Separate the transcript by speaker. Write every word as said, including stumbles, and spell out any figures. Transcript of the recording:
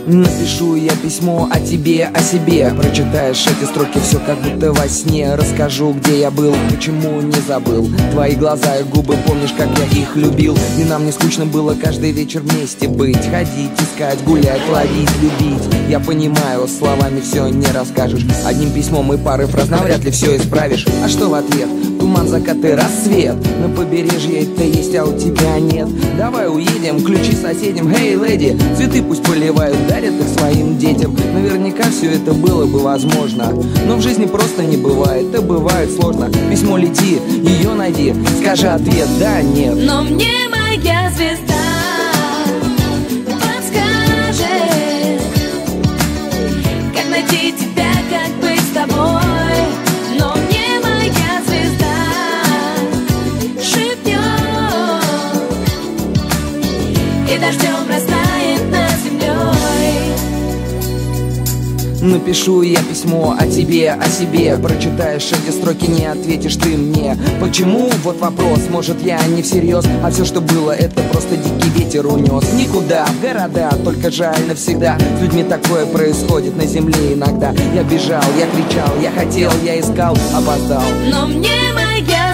Speaker 1: Напишу я письмо о тебе, о себе. Прочитаешь эти строки, все как будто во сне. Расскажу, где я был, почему не забыл. Твои глаза и губы, помнишь, как я их любил. И нам не скучно было каждый вечер вместе быть. Ходить, искать, гулять, ловить, любить. Я понимаю, словами все не расскажешь. Одним письмом и парой фраз навряд ли все исправишь. А что в ответ? Туман, закат и рассвет. На побережье это есть, а у тебя нет. Давай уедем, ключи соседям. Эй, леди, цветы пусть поливают, дарят их своим детям. Наверняка все это было бы возможно, но в жизни просто не бывает, и бывает сложно. Письмо лети, ее найди, скажи ответ, да, нет.
Speaker 2: Но мне моя звезда подскажет, как найти тебя, как быть с тобой. Но мне моя звезда шепнет, и дождем растает над землей.
Speaker 1: Напишу я письмо о тебе, о себе. Прочитаешь эти строки, не ответишь ты мне. Почему? Вот вопрос. Может, я не всерьез, а все, что было, это просто дикий ветер унес. Никуда, в города, только жаль навсегда. С людьми такое происходит на земле иногда. Я бежал, я кричал, я хотел, я искал, опоздал.
Speaker 2: Но мне моя